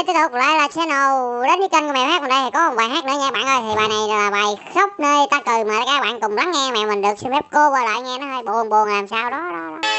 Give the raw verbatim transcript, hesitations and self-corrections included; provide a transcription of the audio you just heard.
tiếp tục lại là channel đến với kênh của Mèo Hát. Mình đây thì có một bài hát nữa nha bạn ơi. Thì bài này là bài Khóc Nơi Ta Cười, mời các bạn cùng lắng nghe. Mẹ mình được xin phép cô qua lại nghe, nó hơi buồn buồn làm sao đó đó, đó.